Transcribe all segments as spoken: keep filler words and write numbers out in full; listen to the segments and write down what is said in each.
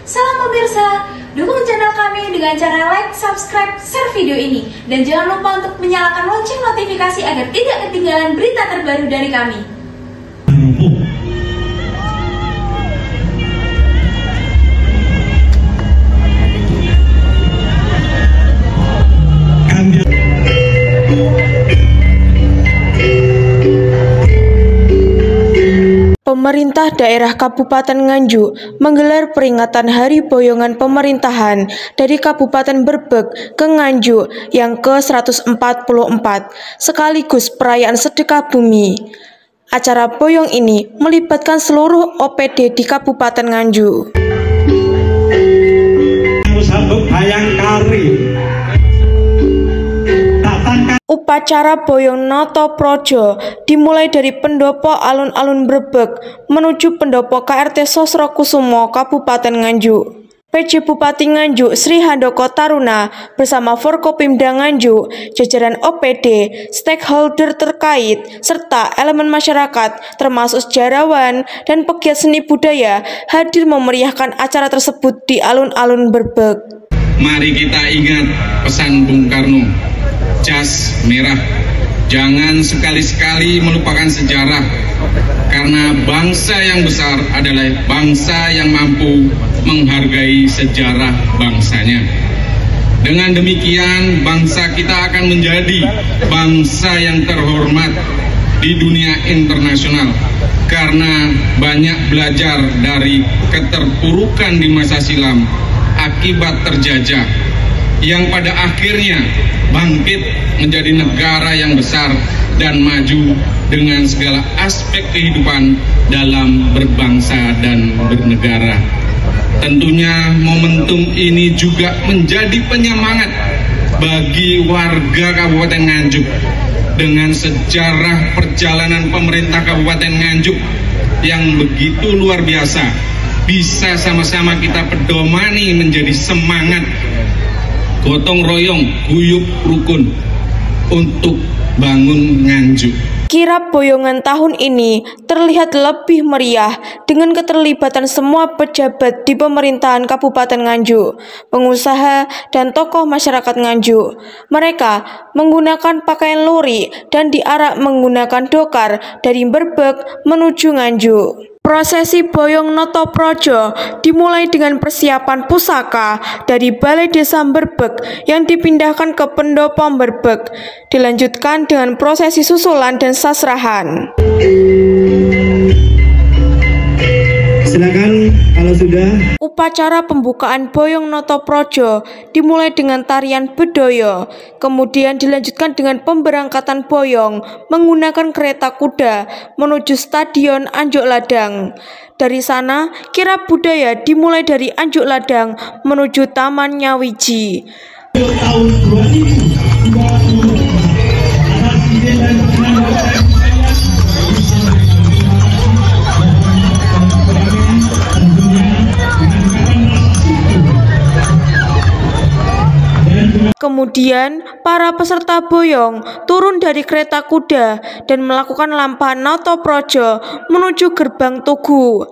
Salam pemirsa, dukung channel kami dengan cara like, subscribe, share video ini. Dan jangan lupa untuk menyalakan lonceng notifikasi agar tidak ketinggalan berita terbaru dari kami. Pemerintah daerah Kabupaten Nganjuk menggelar peringatan Hari Boyongan Pemerintahan dari Kabupaten Berbek ke Nganjuk yang ke seratus empat puluh empat, sekaligus perayaan sedekah bumi. Acara boyong ini melibatkan seluruh O P D di Kabupaten Nganjuk. Upacara boyong Noto Projo dimulai dari pendopo alun-alun Berbek menuju pendopo K R T Sosro Kusumo Kabupaten Nganjuk. P J Bupati Nganjuk Sri Handoko Taruna bersama Forkopimda Nganjuk, jajaran O P D, stakeholder terkait, serta elemen masyarakat termasuk sejarawan dan pegiat seni budaya hadir memeriahkan acara tersebut di alun-alun Berbek. Mari kita ingat pesan Bung Karno, jas merah, jangan sekali-sekali melupakan sejarah, karena bangsa yang besar adalah bangsa yang mampu menghargai sejarah bangsanya. Dengan demikian, bangsa kita akan menjadi bangsa yang terhormat di dunia internasional, karena banyak belajar dari keterpurukan di masa silam akibat terjajah, yang pada akhirnya bangkit menjadi negara yang besar dan maju dengan segala aspek kehidupan dalam berbangsa dan bernegara. Tentunya momentum ini juga menjadi penyemangat bagi warga Kabupaten Nganjuk dengan sejarah perjalanan pemerintah Kabupaten Nganjuk yang begitu luar biasa. Bisa sama-sama kita pedomani menjadi semangat gotong royong, guyup rukun untuk bangun Nganjuk. Kirap boyongan tahun ini terlihat lebih meriah dengan keterlibatan semua pejabat di pemerintahan Kabupaten Nganjuk, pengusaha, dan tokoh masyarakat Nganjuk. Mereka menggunakan pakaian lurik dan diarak menggunakan dokar dari Berbek menuju Nganjuk. Prosesi boyong Noto Projo dimulai dengan persiapan pusaka dari Balai Desa Berbek yang dipindahkan ke Pendopo Berbek, dilanjutkan dengan prosesi susulan dan sasrahan. Silakan kalau sudah. Upacara pembukaan boyong Noto Projo dimulai dengan tarian bedoyo, kemudian dilanjutkan dengan pemberangkatan boyong menggunakan kereta kuda menuju Stadion Anjuk Ladang. Dari sana, kirap budaya dimulai dari Anjuk Ladang menuju Taman Nyawiji. Tahun dua ribu dua puluh atas ide dan Kemudian, para peserta boyong turun dari kereta kuda dan melakukan lampahan Noto Projo menuju gerbang Tugu.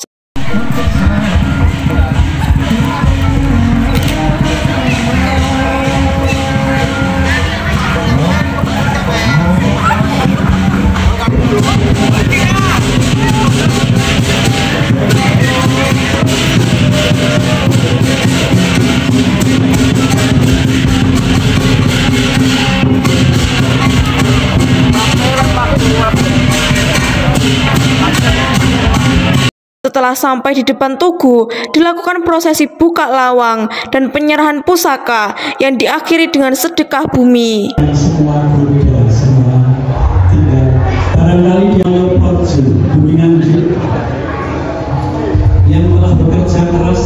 Setelah sampai di depan Tugu, dilakukan prosesi buka lawang dan penyerahan pusaka yang diakhiri dengan sedekah bumi. Semua berbeda, semua tidak. Barangkali dialog Projo, Bumi Nganjuk yang telah bekerja keras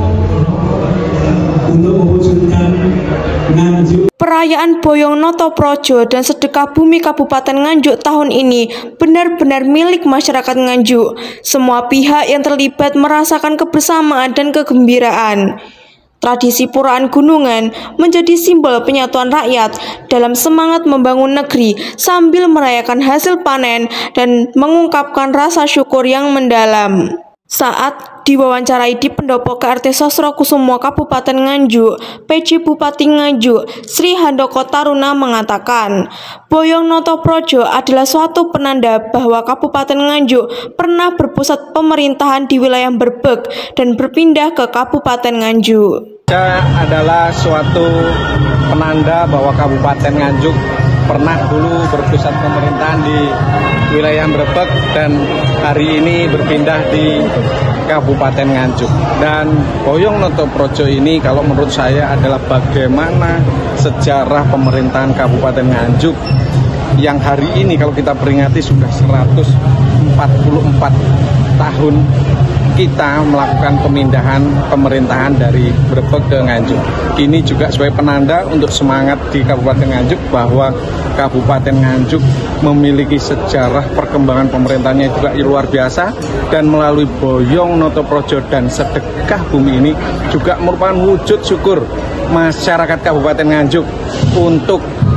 untuk mewujudkan Nganjuk. Perayaan boyong Noto Projo dan sedekah bumi Kabupaten Nganjuk tahun ini benar-benar milik masyarakat Nganjuk. Semua pihak yang terlibat merasakan kebersamaan dan kegembiraan. Tradisi Puraan Gunungan menjadi simbol penyatuan rakyat dalam semangat membangun negeri sambil merayakan hasil panen dan mengungkapkan rasa syukur yang mendalam. Saat diwawancarai di pendopo K R T Sosro Kusumo Kabupaten Nganjuk, P J Bupati Nganjuk, Sri Handoko Taruna mengatakan, Boyong Notoprojo adalah suatu penanda bahwa Kabupaten Nganjuk pernah berpusat pemerintahan di wilayah Brebek dan berpindah ke Kabupaten Nganjuk. Adalah suatu penanda bahwa Kabupaten Nganjuk pernah dulu berpusat pemerintahan di wilayah Brebek dan hari ini berpindah di Kabupaten Nganjuk. Dan Boyong Notoprojo ini kalau menurut saya adalah bagaimana sejarah pemerintahan Kabupaten Nganjuk yang hari ini kalau kita peringati sudah seratus empat puluh empat tahun kita melakukan pemindahan pemerintahan dari Brebek ke Nganjuk. Ini juga sebagai penanda untuk semangat di Kabupaten Nganjuk bahwa Kabupaten Nganjuk memiliki sejarah perkembangan pemerintahnya juga luar biasa, dan melalui Boyong Notoprojo dan Sedekah Bumi ini juga merupakan wujud syukur masyarakat Kabupaten Nganjuk untuk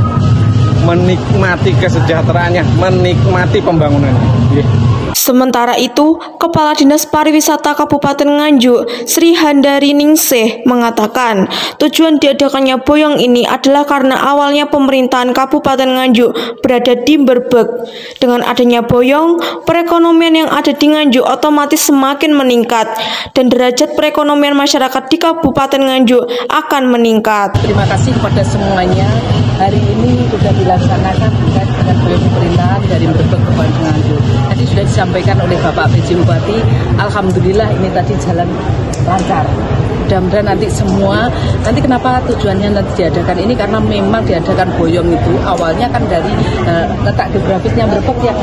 menikmati kesejahteraannya, menikmati pembangunannya. Yeah. Sementara itu, Kepala Dinas Pariwisata Kabupaten Nganjuk, Sri Handari Ningsih, mengatakan tujuan diadakannya Boyong ini adalah karena awalnya pemerintahan Kabupaten Nganjuk berada di Brebek. Dengan adanya Boyong, perekonomian yang ada di Nganjuk otomatis semakin meningkat dan derajat perekonomian masyarakat di Kabupaten Nganjuk akan meningkat. Terima kasih kepada semuanya. Hari ini sudah dilaksanakan dengan Boyong pemerintahan dari Brebek ke Nganjuk. Tadi sudah disampaikan oleh Bapak P J Bupati, alhamdulillah ini tadi jalan lancar. Mudah-mudahan nanti semua, nanti kenapa tujuannya nanti diadakan ini, karena memang diadakan Boyong itu awalnya kan dari uh, letak geografisnya Brebek yang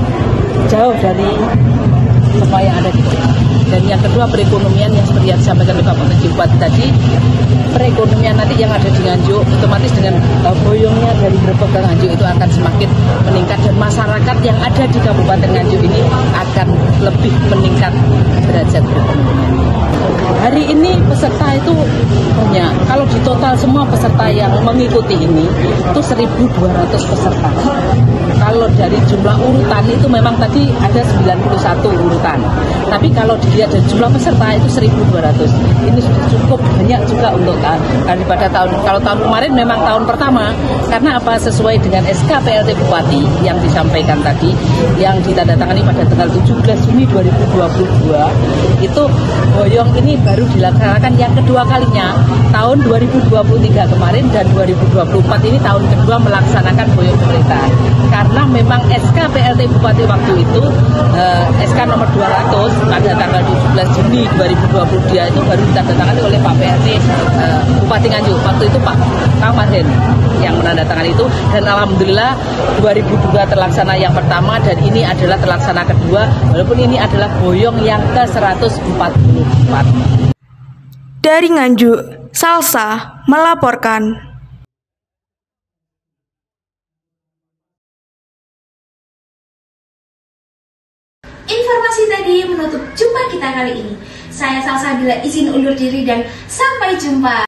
jauh dari semua yang ada di Brebek. Dan yang kedua perekonomian yang seperti yang disampaikan oleh Bapak P J Bupati tadi, perekonomian nanti yang ada di Nganjuk otomatis dengan uh, Boyongnya dari Brebek ke Nganjuk itu akan semakin meningkat, dan masyarakat yang ada di Kabupaten Nganjuk ini akan lebih meningkat derajat perekonomian. Hari ini peserta itu banyak. Kalau di total semua peserta yang mengikuti ini itu seribu dua ratus peserta. Kalau dari jumlah urutan itu memang tadi ada sembilan puluh satu urutan. Tapi kalau dilihat dari jumlah peserta itu seribu dua ratus. Ini sudah cukup banyak juga untuk daripada tahun kalau tahun kemarin memang tahun pertama, karena apa, sesuai dengan S K P L T Bupati yang disampaikan tadi yang ditandatangani pada tanggal tujuh belas Juni dua ribu dua puluh dua, itu Boyong ini baru dilaksanakan yang kedua kalinya tahun dua ribu dua puluh tiga kemarin, dan dua ribu dua puluh empat ini tahun kedua melaksanakan Boyong pemerintahan. Karena memang S K P L T Bupati waktu itu eh, S K nomor dua ratus pada tanggal tujuh belas Juni dua ribu dua puluh dua itu baru ditandatangani oleh Pak P R T eh, Bupati Nganjuk. Waktu itu Pak Kamarhen yang menandatangani itu, dan alhamdulillah dua ribu dua terlaksana yang pertama, dan ini adalah terlaksana kedua, walaupun ini adalah Boyong yang ke seratus empat puluh empat. Dari Nganjuk, Salsa melaporkan. Informasi tadi menutup jumpa kita kali ini. Saya Salsa bila izin undur diri dan sampai jumpa.